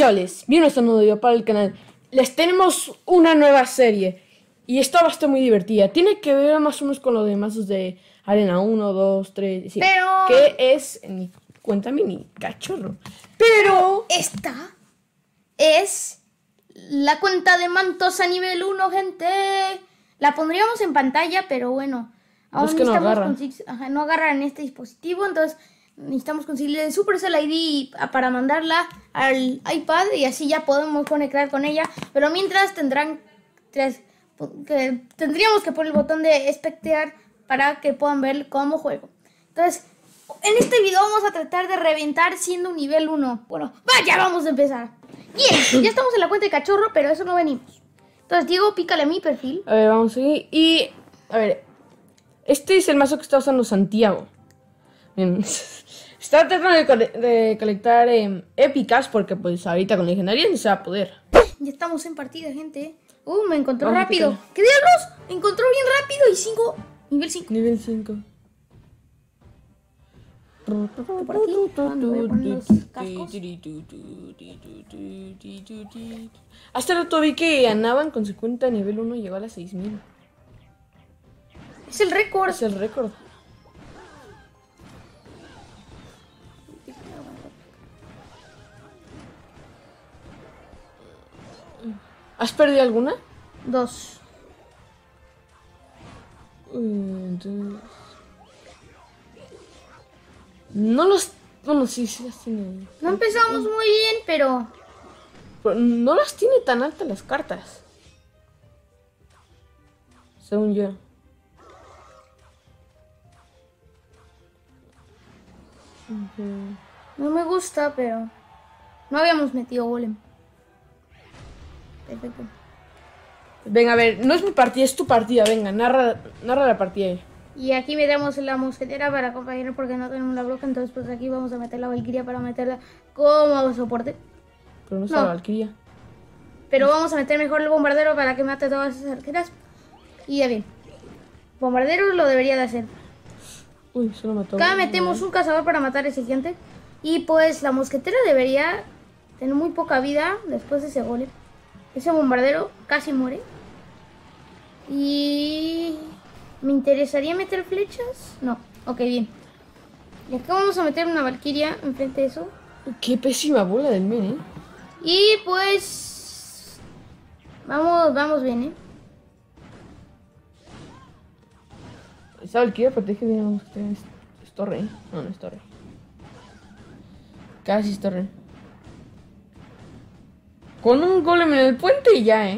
chavales, bienvenidos a un nuevo video para el canal. Les tenemos una nueva serie y esta va a estar muy divertida. Tiene que ver más o menos con los demás de Arena 1, 2, 3, sí. Pero... que es, cuéntame mi cachorro. Pero esta es la cuenta de mantos a nivel 1, gente. La pondríamos en pantalla, pero bueno. Aún es que no agarra. No agarra en este dispositivo, entonces necesitamos conseguirle el Supercell ID para mandarla al iPad y así ya podemos conectar con ella. Pero mientras tendríamos que poner el botón de espectar para que puedan ver cómo juego. Entonces, en este video vamos a tratar de reventar siendo un nivel 1. Bueno, vaya, vamos a empezar. Bien, ya estamos en la cuenta de cachorro, pero eso no venimos. Entonces, Diego, pícale a mi perfil. a ver, vamos a seguir. Y, a ver, este es el mazo que está usando Santiago. Bien. Está tratando de colectar épicas porque pues ahorita con legendaria no se va a poder. Ya estamos en partida, gente. Me encontró Vamos, rápido. ¿Qué diablos? Me encontró bien rápido y 5. Nivel 5. Nivel 5. Por aquí. Voy a poner los cascos. Hasta rato vi que ganaban con su cuenta nivel 1 y llegó a las 6000. Es el récord. Es el récord. ¿Has perdido alguna? 2. Entonces... No los... Bueno, sí, las tiene. No empezamos muy bien, pero no las tiene tan altas las cartas. Según yo. no me gusta, pero no habíamos metido golem. Perfecto. Venga, a ver, no es mi partida, es tu partida. Venga, narra la partida. Y aquí metemos la mosquetera para acompañar porque no tenemos la broca. Entonces pues aquí vamos a meter la valquiria para meterla como soporte. Pero no está la valquiria. Pero vamos a meter mejor el bombardero para que mate todas esas arqueras. Y ya bien. Bombardero lo debería de hacer. Uy, solo mató. Acá metemos un cazador para matar a ese gigante. Y pues la mosquetera debería tener muy poca vida después de ese golem. Ese bombardero casi muere. Y... ¿me interesaría meter flechas? No. Ok, bien. Y acá vamos a meter una valquiria enfrente de eso. Qué pésima bola del men, Y pues... Vamos bien, Esa valquiria protege, digamos, que es torre, No, no es torre. Casi es torre. Con un golem en el puente y ya,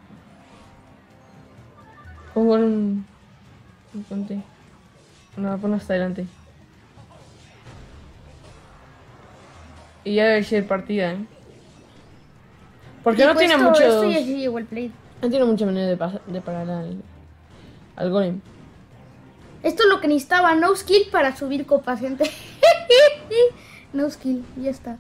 Con un golem en el puente. No, pon hasta adelante. Y ya debe ser partida, Porque y no pues tiene todo mucho... esto y así llegó el play. No tiene mucha manera de parar al golem. Esto es lo que necesitaba, no skill para subir copas, gente. No skill, ya está.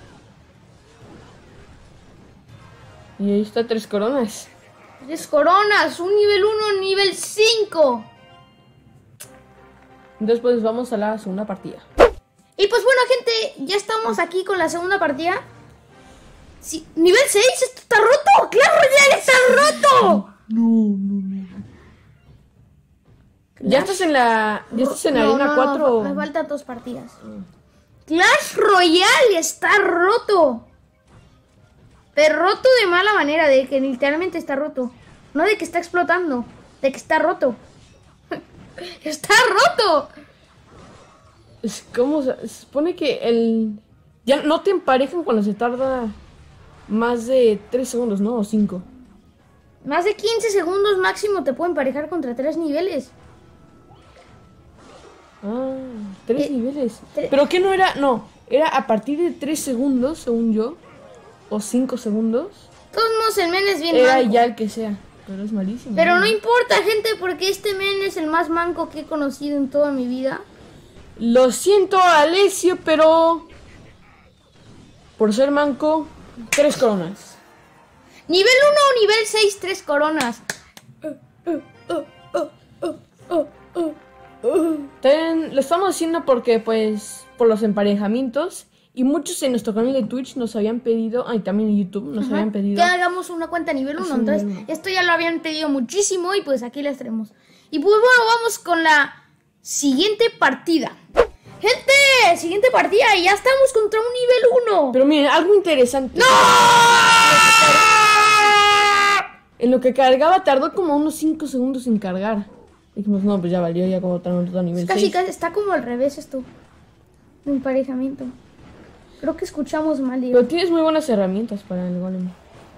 Y ahí está 3 coronas. 3 coronas, un nivel 1, nivel 5. Entonces pues vamos a la segunda partida. Y pues bueno, gente, ya estamos aquí con la segunda partida. Sí, nivel 6, esto está roto. ¡Clash Royale está roto! No. Ya estás en la... Arena 4. Me faltan 2 partidas. Clash Royale está roto. Pero roto de mala manera, de que literalmente está roto. No de que está explotando, de que está roto. ¡Está roto! Es como se supone que ya no te emparejan cuando se tarda más de 3 segundos, ¿no? O 5. Más de 15 segundos máximo te pueden emparejar contra 3 niveles. 3 niveles. ¿Pero qué no era? No, era a partir de 3 segundos, según yo. O 5 segundos. Todos modos, el men es bien Era manco. ya el que sea. Pero es malísimo. Pero no importa, gente, porque este men es el más manco que he conocido en toda mi vida. Lo siento, Alessio, pero... por ser manco, 3 coronas. Nivel 1 o nivel 6, 3 coronas. También lo estamos haciendo porque, pues, por los emparejamientos Y muchos en nuestro canal de Twitch nos habían pedido, y también en YouTube nos habían pedido. Que hagamos una cuenta nivel 1. Entonces, esto ya lo habían pedido muchísimo y pues aquí les traemos. Y pues bueno, vamos con la siguiente partida. Gente, siguiente partida y ya estamos contra un nivel 1. Pero miren, algo interesante. ¡No! En lo que cargaba tardó como unos 5 segundos en cargar. Dijimos, no, pues ya valió, ya como estamos a nivel 6. Casi está como al revés esto. De emparejamiento. Creo que escuchamos mal, digo. Pero tienes muy buenas herramientas para el golem.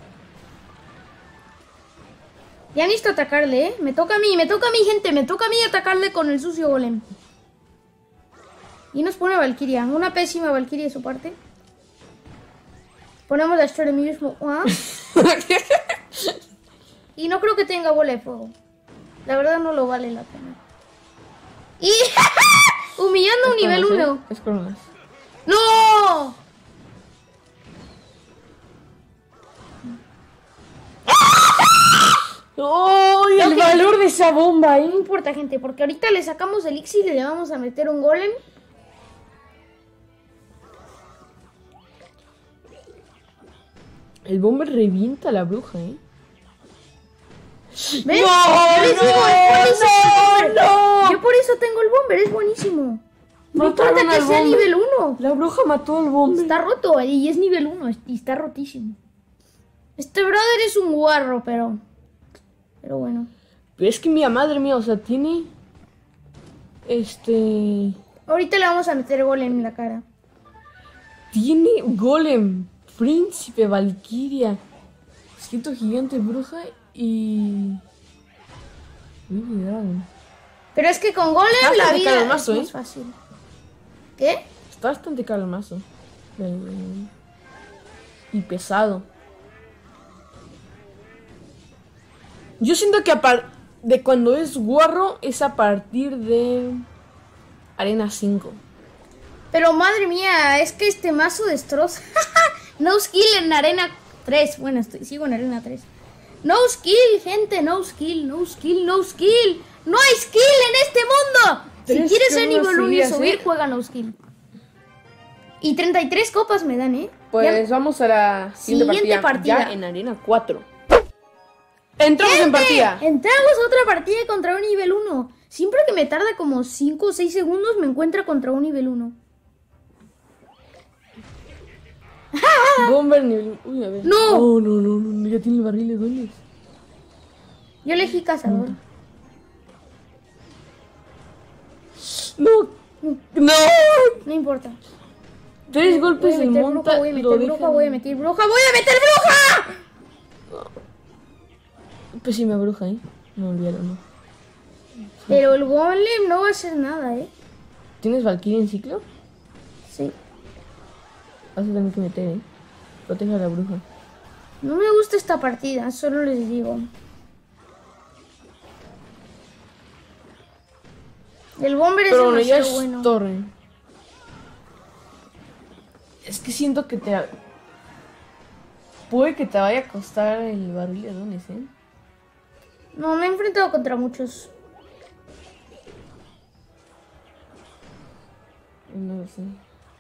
Ya necesito atacarle, ¿eh? Me toca a mí, gente. Me toca a mí atacarle con el sucio golem. Y nos pone Valkyria. Una pésima Valkyria de su parte. Ponemos la historia de mí mismo. ¿Ah? Y no creo que tenga bola de fuego. La verdad no lo vale la pena. Y humillando a un nivel 1. Es coronas. ¡No! ¡Oh! El valor de esa bomba, No importa, gente, porque ahorita le sacamos el elixir y le vamos a meter un golem. El bomber revienta a la bruja, ¿eh? ¿Ves? ¡No! Yo por eso tengo el bomber, es buenísimo. No Mataron importa que al sea bomber. nivel 1. La bruja mató al bomber. Está roto y es nivel 1 y está rotísimo. Este brother es un guarro, pero bueno. Pero es que mira, madre mía, o sea, tiene... Ahorita le vamos a meter golem en la cara. Tiene golem, príncipe, valquiria, esqueleto gigante, bruja y... Baby Dragon. Pero es que con golem Está la bastante vida caro el mazo, es ¿eh? más fácil. ¿Qué? Está bastante caro el mazo. Y pesado. Yo siento que de cuando es guarro es a partir de Arena 5. Pero madre mía, es que este mazo destroza. No skill en Arena 3. Bueno, sigo en Arena 3. No skill, gente, no skill, no skill, no skill. No hay skill en este mundo. Si Pero quieres es que ser nivel 1 y seguía subir, así. juega no skill. Y 33 copas me dan, ¿eh? Pues vamos a la siguiente partida. Ya en Arena 4. Entramos en partida. Entramos a otra partida contra un nivel 1. Siempre que me tarda como 5 o 6 segundos me encuentra contra un nivel 1. Bomber nivel... Uy, a ver. ¡No! No, ya tiene el barril de duelos. Yo elegí cazador. No. No importa. 3 golpes Voy a en meter monta. bruja, voy a meter lo bruja, dejan- voy a meter bruja, voy a meter bruja. Pésima bruja, ¿eh? No, olvídalo, no. Pero el golem no va a hacer nada, ¿eh? ¿Tienes Valkyrie en ciclo? Sí. Vas a tener que meter, ¿eh? Protege a la bruja. No me gusta esta partida, solo les digo. El bomber es Pero bueno, ya demasiado es bueno. torre. Es que siento que te... Puede que te vaya a costar el barril de dones, ¿eh? No, me he enfrentado contra muchos. No lo sé.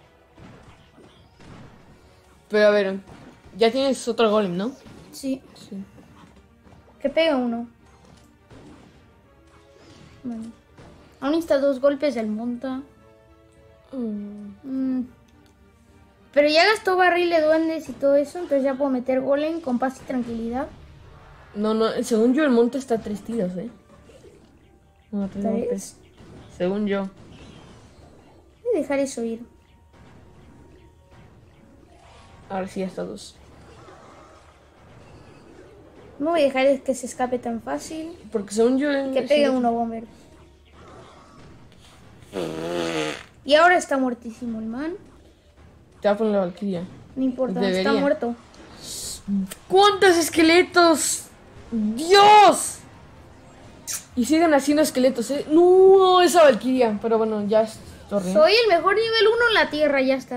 Pero a ver, ya tienes otro golem, ¿no? Sí. Sí. Que pega uno. Bueno. Aún está 2 golpes del monta. Pero ya gastó barril de duendes y todo eso, entonces ya puedo meter golem con paz y tranquilidad. No, según yo el monte está a 3 tiros, ¿eh? No, 3 ¿3? golpes. Según yo. Voy a dejar eso ir. Ahora sí, hasta 2. No voy a dejar que se escape tan fácil. Porque según yo... Que pegue uno bomber. Y ahora está muertísimo el man. Te va a poner la valquiria. No importa, está Debería. muerto. ¿Cuántos esqueletos? ¡Dios! Y siguen haciendo esqueletos, ¿eh? No, esa valquiria. Pero bueno, ya es torre. Soy el mejor nivel 1 en la tierra, ya está.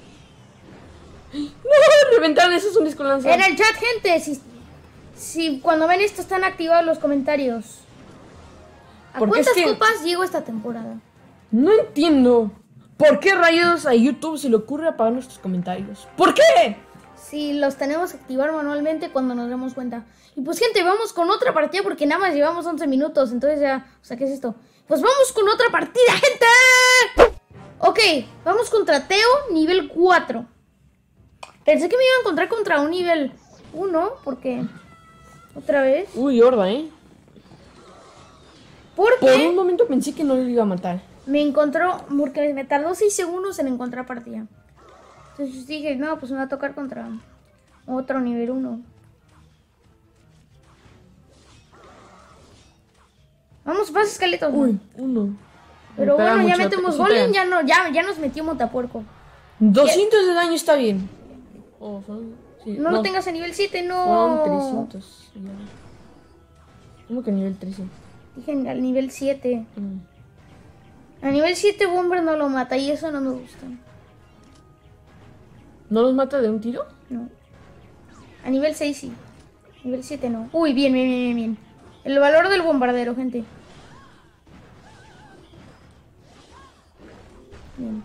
¡No! Reventaron esos unis con lanza. En el chat, gente, si cuando ven esto están activados los comentarios. ¿A Porque cuántas es que- copas llego esta temporada? No entiendo. ¿Por qué rayos a YouTube se le ocurre apagar nuestros comentarios? ¿Por qué? Sí, los tenemos que activar manualmente cuando nos demos cuenta. Y pues, gente, vamos con otra partida porque nada más llevamos 11 minutos. Entonces ya, o sea, ¿qué es esto? Pues vamos con otra partida, gente. Ok, vamos contra Teo, nivel 4. Pensé que me iba a encontrar contra un nivel 1, porque... Otra vez. Uy, horda, ¿eh? Por Porque un momento pensé que no lo iba a matar. me encontró, porque me tardó 6 segundos en encontrar partida. Entonces dije, no, pues me va a tocar contra otro nivel 1. Vamos, vas esqueletos. Uy, uno. Pero Me pega bueno, ya mucho, metemos sí golem, pega. ya nos metió Montapuerco. 200 de daño está bien. Oh, sí, No lo tengas a nivel 7, no. Fueron 300. Ya. ¿Cómo que nivel 13? Dije al nivel 7. A nivel 7 Bomber no lo mata y eso no me gusta. ¿No los mata de un tiro? No. A nivel 6 sí. Nivel 7 no. Uy, bien, bien, bien, bien. El valor del bombardero, gente. Bien.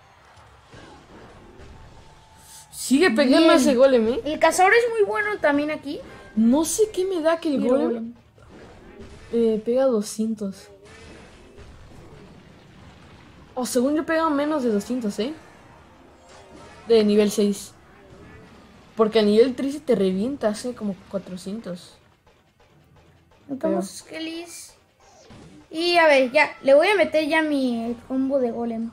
Sigue pegando Bien. a ese golem, ¿eh? El cazador es muy bueno también aquí. No sé qué me da que el Tiro golem pega 200. O según yo pega menos de 200, ¿eh? De nivel 6. Porque a nivel 13 te revienta, hace como 400. Notamos Skellies. Y a ver, ya, le voy a meter ya mi combo de golem.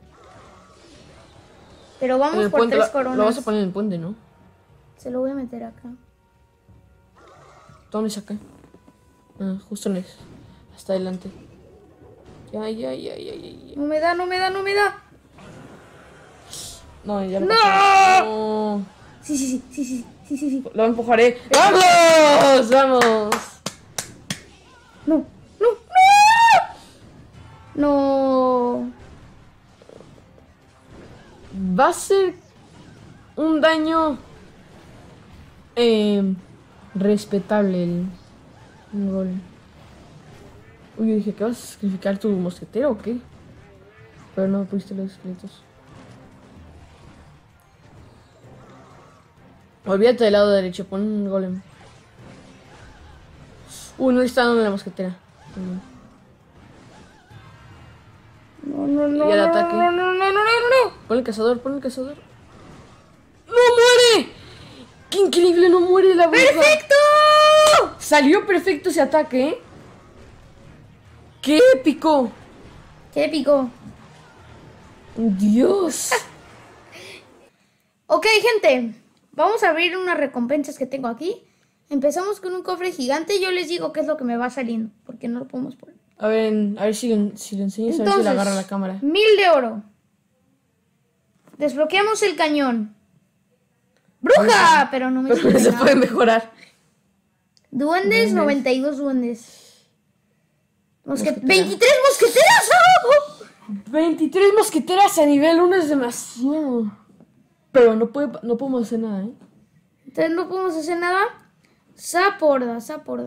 Pero En vamos el por puente, 3 lo coronas. vas a poner en el puente, ¿no? Se lo voy a meter acá. ¿Dónde es acá? Ah, justo en eso. Hasta adelante. Ya. No me da, no me da, no me da. No, ya lo ¡No! pasé. No. Sí. Lo empujaré. ¡Vamos! ¡Vamos! No. No. Va a ser un daño respetable el gol. Uy, yo dije que vas a sacrificar tu mosquetero o qué. Pero no pusiste los esqueletos. Olvídate del lado derecho, pon un golem. Uy, no le está dando la mosquetera. No. Y el ataque. No. Pon el cazador, ¡no muere! ¡Qué increíble! ¡No muere la bruja! ¡Perfecto! Salió perfecto ese ataque, ¿eh? ¡Qué épico! ¡Qué épico! ¡Dios! Ok, gente. Vamos a abrir unas recompensas que tengo aquí. Empezamos con un cofre gigante. Yo les digo qué es lo que me va saliendo, porque no lo podemos poner. A ver si lo enseñas, a ver si le agarra la cámara. 1000 de oro. Desbloqueamos el cañón. ¡Bruja! Pero no me Pero sirve se nada. puede mejorar. Duendes, Duendes. 92 duendes. Mosquetera. 23 mosqueteras. ¡Oh! 23 mosqueteras a nivel 1 es demasiado. Pero no podemos hacer nada, ¿eh? Entonces no podemos hacer nada. Saporda.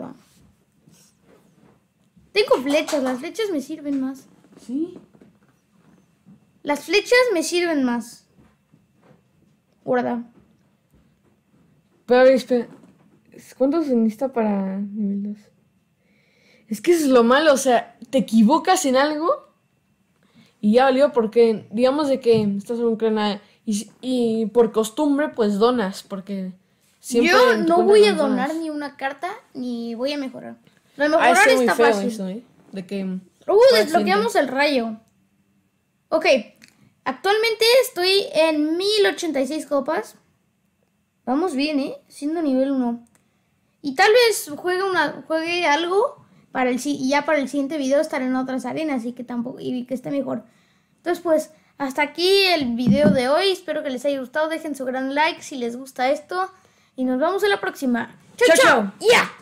Tengo flechas, las flechas me sirven más. ¿Sí? Las flechas me sirven más. Guarda. Pero a ver, espera. ¿Cuánto se necesita para nivel 2? Es que eso es lo malo, o sea, te equivocas en algo y ya valió porque, digamos de que estás en un canal y por costumbre, pues donas, porque siempre... Yo en tu no cuenta voy a donas. donar ni una carta, ni voy a mejorar. Lo de Ah, mejorar está muy está feo fácil. eso, ¿eh? De que... Desbloqueamos el rayo. Ok, actualmente estoy en 1086 copas. Vamos bien, siendo nivel 1. Y tal vez juegue algo para y ya para el siguiente video estaré en otras arenas y que esté mejor. Entonces pues hasta aquí el video de hoy. Espero que les haya gustado. Dejen su gran like si les gusta esto. Y nos vemos en la próxima. Chao, Chao, chao. chao. ¡Ya!